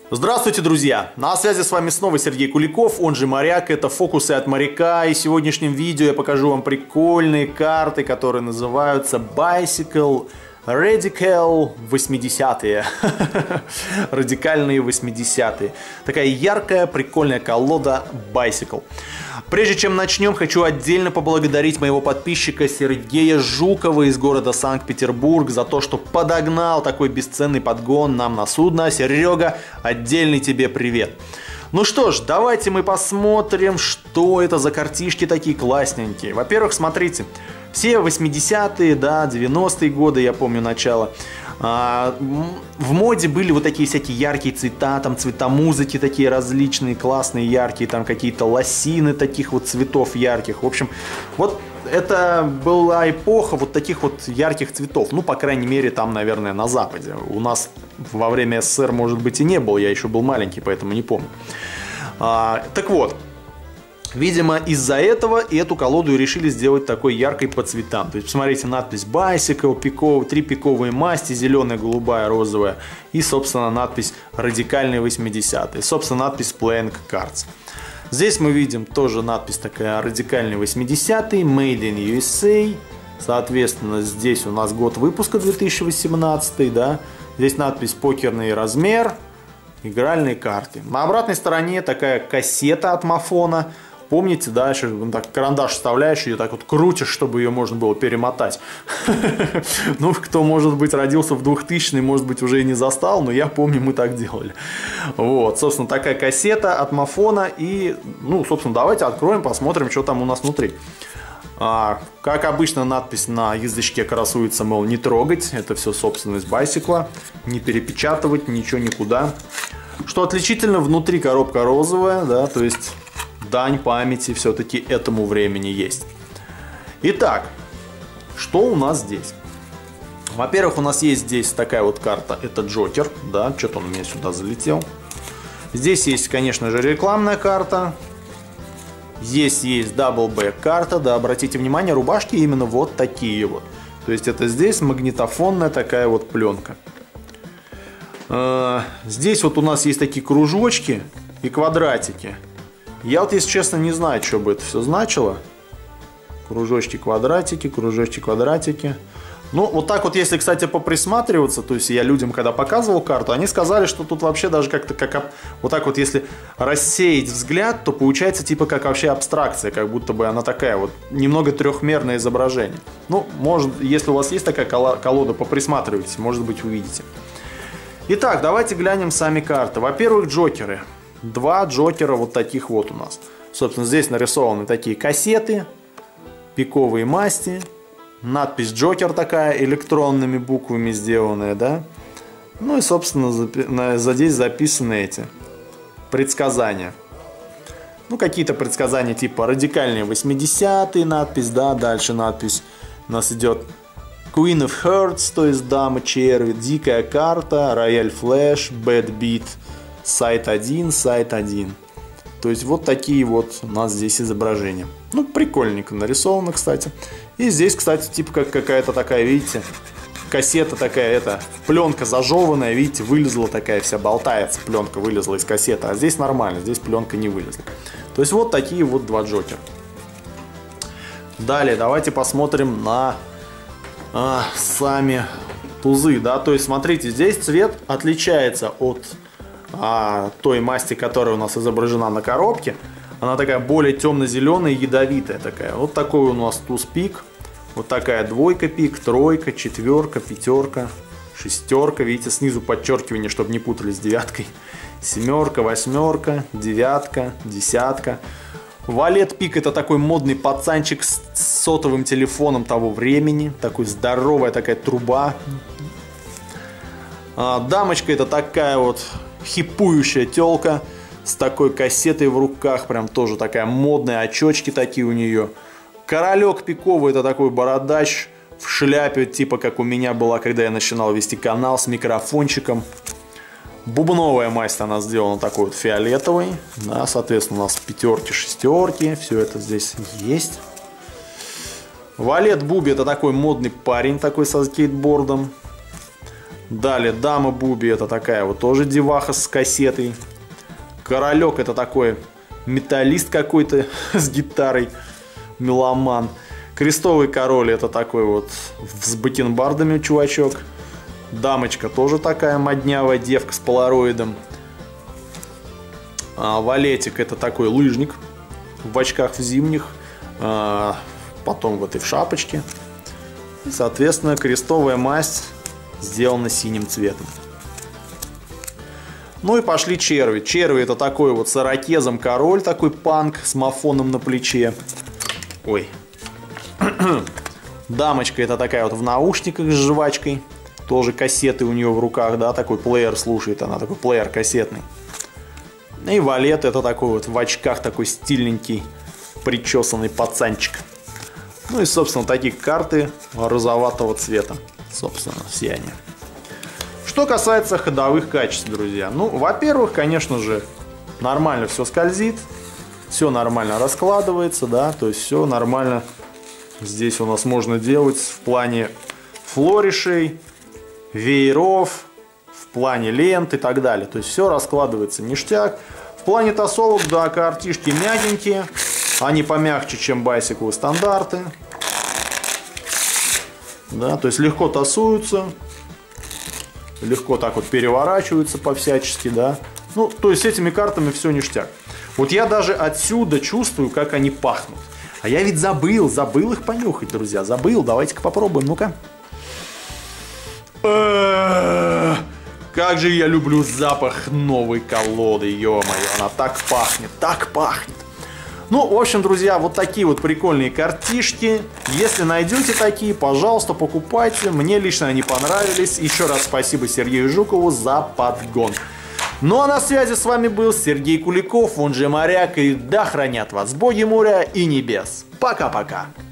Здравствуйте, друзья! На связи с вами снова Сергей Куликов, он же Моряк, это «Фокусы от моряка», и в сегодняшнем видео я покажу вам прикольные карты, которые называются Bicycle Radical 80-е. Радикальные 80-е. Такая яркая, прикольная колода Bicycle. Прежде чем начнем, хочу отдельно поблагодарить моего подписчика Сергея Жукова из города Санкт-Петербург за то, что подогнал такой бесценный подгон нам на судно. Серега, отдельный тебе привет. Ну что ж, давайте мы посмотрим, что это за картишки такие классненькие. Во-первых, смотрите, все 80-е, да, 90-е годы, я помню начало. В моде были вот такие всякие яркие цвета, там цвета музыки такие различные, классные, яркие, там какие-то лосины таких вот цветов ярких. В общем, вот это была эпоха вот таких вот ярких цветов. Ну, по крайней мере, там, наверное, на Западе. У нас во время СССР, может быть, и не было, я еще был маленький, поэтому не помню. Так вот. Видимо, из-за этого эту колоду решили сделать такой яркой по цветам. То есть, посмотрите, надпись Bicycle, 3 пиковые масти, зеленая, голубая, розовая. И, собственно, надпись Радикальные 80-е. Собственно, надпись Playing Cards. Здесь мы видим тоже надпись такая Радикальные 80-е, Made in USA. Соответственно, здесь у нас год выпуска 2018, да. Здесь надпись Покерный размер, игральные карты. На обратной стороне такая кассета от Мафона. Помните, да, еще так карандаш вставляешь, ее так вот крутишь, чтобы ее можно было перемотать. Ну, кто, может быть, родился в 2000-е, может быть, уже и не застал, но я помню, мы так делали. Вот, собственно, такая кассета от Мафона. И, ну, собственно, давайте откроем, посмотрим, что там у нас внутри. Как обычно, надпись на язычке красуется, мол, не трогать. Это все собственность Bicycle. Не перепечатывать, ничего никуда. Что отличительно, внутри коробка розовая, да, то есть дань памяти все-таки этому времени есть. Итак, что у нас здесь? Во-первых, у нас есть здесь такая вот карта, это Джокер, да, что-то он у меня сюда залетел. Здесь есть, конечно же, рекламная карта. Здесь есть Double Back карта, да, обратите внимание, рубашки именно вот такие вот. То есть это здесь магнитофонная такая вот пленка. Здесь вот у нас есть такие кружочки и квадратики. Я вот, если честно, не знаю, что бы это все значило. Кружочки, квадратики, кружочки, квадратики. Ну, вот так вот, если, кстати, поприсматриваться, то есть я людям, когда показывал карту, они сказали, что тут вообще даже как-то, как вот так вот, если рассеять взгляд, то получается типа как вообще абстракция, как будто бы она такая вот, немного трехмерное изображение. Ну, может, если у вас есть такая колода, поприсматривайтесь, может быть, увидите. Итак, давайте глянем сами карты. Во-первых, джокеры. Два джокера вот таких вот у нас. Собственно, здесь нарисованы такие кассеты, пиковые масти, надпись Джокер такая, электронными буквами сделанная, да. Ну и, собственно, здесь записаны эти предсказания. Ну, какие-то предсказания типа радикальные 80-е надпись, да, дальше надпись у нас идет Queen of Hearts, то есть дама черви, дикая карта, рояль флэш, bad beat, сайт 1, сайт 1. То есть вот такие вот у нас здесь изображения. Ну, прикольненько нарисовано, кстати. И здесь, кстати, типа как какая-то такая, видите, кассета такая, это пленка зажеванная, видите, вылезла такая вся, болтается, пленка вылезла из кассеты. А здесь нормально, здесь пленка не вылезла. То есть вот такие вот два джокера. Далее давайте посмотрим на сами тузы, да. То есть смотрите, здесь цвет отличается от той масти, которая у нас изображена на коробке. Она такая более темно-зеленая, ядовитая такая. Вот такой у нас туз-пик. Вот такая двойка пик, тройка, четверка, пятерка, шестерка. Видите, снизу подчеркивание, чтобы не путались с девяткой. Семерка, восьмерка, девятка, десятка. Валет пик — это такой модный пацанчик с сотовым телефоном того времени. Такой здоровая такая труба. Дамочка — это такая вот хипующая телка с такой кассетой в руках, прям тоже такая модная, очечки такие у нее. Королек пиковый — это такой бородач в шляпе, типа как у меня была, когда я начинал вести канал, с микрофончиком. Бубновая масть, она сделана такой вот фиолетовой, да, соответственно, у нас пятерки, шестерки, все это здесь есть. Валет Буби — это такой модный парень такой со скейтбордом. Далее дама Буби, это такая вот тоже деваха с кассетой. Королек это такой металлист какой-то с гитарой, меломан. Крестовый король это такой вот с бакенбардами чувачок. Дамочка тоже такая моднявая девка с полароидом. Валетик это такой лыжник в очках в зимних. Потом вот и в шапочке. И, соответственно, крестовая масть сделана синим цветом. Ну и пошли черви. Черви это такой вот с ирокезом король, такой панк с мафоном на плече. Ой. Дамочка это такая вот в наушниках с жвачкой. Тоже кассеты у нее в руках, да, такой плеер слушает она, такой плеер кассетный. И валет это такой вот в очках, такой стильненький, причесанный пацанчик. Ну и, собственно, такие карты розоватого цвета, собственно, все они. Что касается ходовых качеств, друзья. Ну, во-первых, конечно же, нормально все скользит, все нормально раскладывается, да, то есть все нормально здесь у нас можно делать в плане флоришей, вееров, в плане лент и так далее. То есть все раскладывается ништяк. В плане тасовок, да, картишки мягенькие. Они помягче, чем байсиклы стандарты. Да, то есть легко тасуются. Легко так вот переворачиваются по-всячески, да. Ну, то есть с этими картами все ништяк. Вот я даже отсюда чувствую, как они пахнут. А я ведь забыл их понюхать, друзья. Забыл, давайте-ка попробуем, ну-ка. Как же я люблю запах новой колоды, ё-моё, она так пахнет, так пахнет. Ну, в общем, друзья, вот такие вот прикольные картишки. Если найдете такие, пожалуйста, покупайте. Мне лично они понравились. Еще раз спасибо Сергею Жукову за подгон. Ну, а на связи с вами был Сергей Куликов, он же Моряк. И да хранят вас боги моря и небес. Пока-пока.